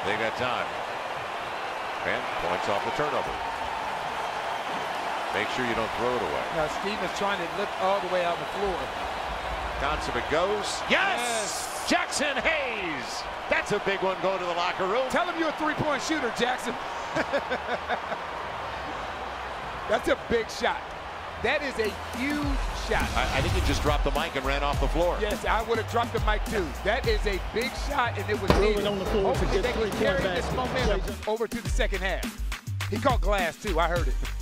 They got time. And points off the turnover. Make sure you don't throw it away. Now Stevens trying to look all the way out the floor. Consummate goes. Yes! Jackson Hayes. That's a big one going to the locker room. Tell him you're a three-point shooter, Jackson. That's a big shot. That is a huge shot. I think he just dropped the mic and ran off the floor. Yes, I would have dropped the mic too. That is a big shot, and it was needed. On the floor Hopefully they can carry this momentum over to the second half. He caught glass too, I heard it.